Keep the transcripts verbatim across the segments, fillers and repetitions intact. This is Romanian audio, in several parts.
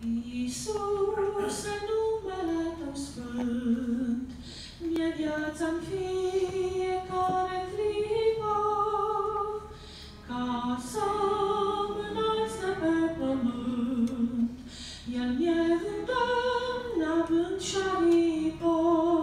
Iisuse, numele Tău sfânt, mie viața-n fiecare clipă, ca să mă înalți de pe pământ, El mi-e îndemn, avânt și aripă.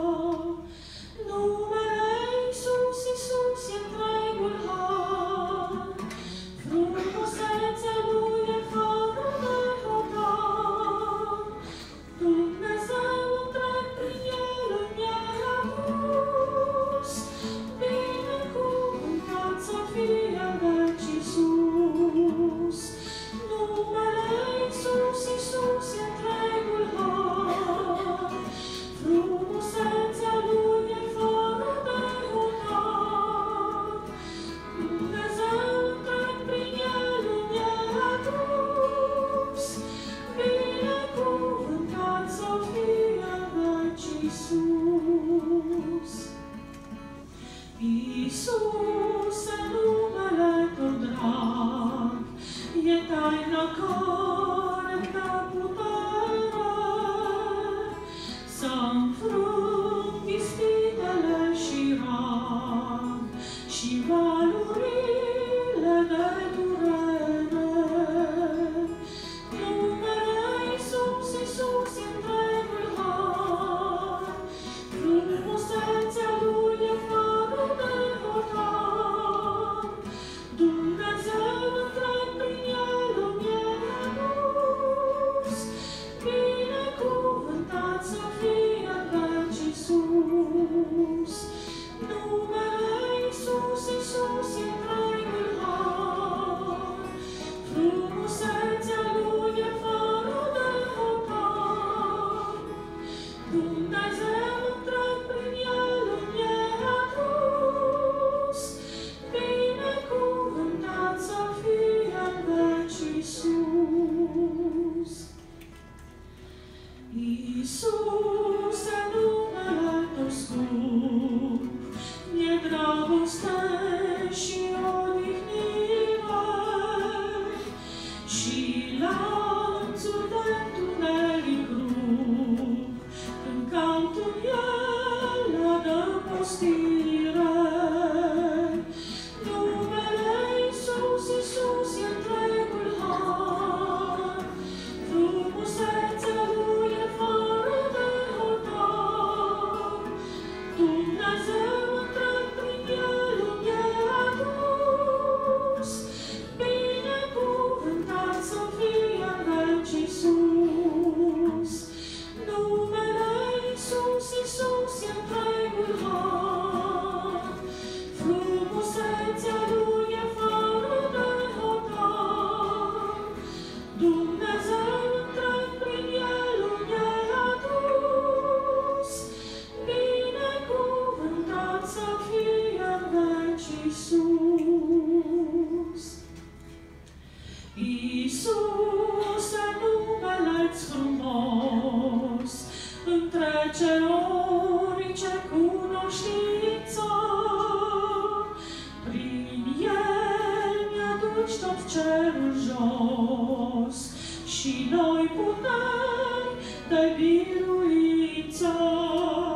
Numele Iisus, Iisus e întregul har, frumusețea Lui e fără de hotar. Dumnezeu întreg prin El îmi-e adus, binecuvântat să fie în veci Iisus. Numele Iisus, Iisus e întregul har, frumusețea Lui e fără de hotar. Dumnezeu întreg prin El îmi-e adus, binecuvântat să fie în veci Iisus. Iisuse, numele Tău drag, e taina care dă putere să înfrung ispitele și rag și valurile de durere. Numele Iisus, Iisus e întregul har, frumusețea Lui e fără de hotar. Dumnezeu întreg prin El îmi-e adus, binecuvântat să fie în veci Iisus. Numele Iisus, Iisus e întregul har, frumusețea Lui e fără de hotar. Dumnezeu întreg prin El îmi-e adus, binecuvântat să fie în veci Iisus. Iisuse, numele Tău scump, mi-e dragoste și odihnire și lanțuri de-ntuneric rup, când caut în El adăpostire. Numele Iisus, Iisus e întregul har, frumusețea Lui e fără de hotar. Dumnezeu întreg prin El îmi-e adus, binecuvântat să fie în veci Iisus. Numele Iisus, Iisus e întregul har, frumusețea Lui e fără de hotar. Dumnezeu întreg prin El îmi-e adus, binecuvântat să fie în veci Iisus. Iisuse, numele-ți frumos, întrece orice cunoștință. Prin El mi-aduci tot cerul jos și noi puteri de biruință.